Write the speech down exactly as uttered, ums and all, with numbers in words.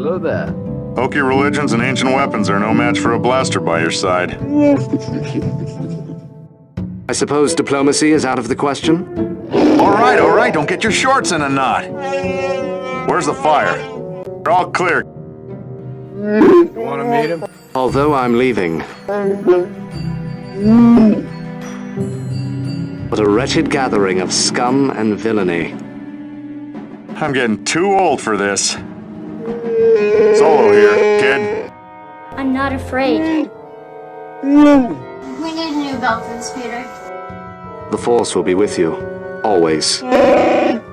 Hello there. Hokey religions and ancient weapons are no match for a blaster by your side. I suppose diplomacy is out of the question? All right, all right, don't get your shorts in a knot. Where's the fire? They're all clear. You want to meet him? Although I'm leaving. What a wretched gathering of scum and villainy. I'm getting too old for this. Solo here, kid. I'm not afraid. We need a new belt for this, Peter. The Force will be with you, always.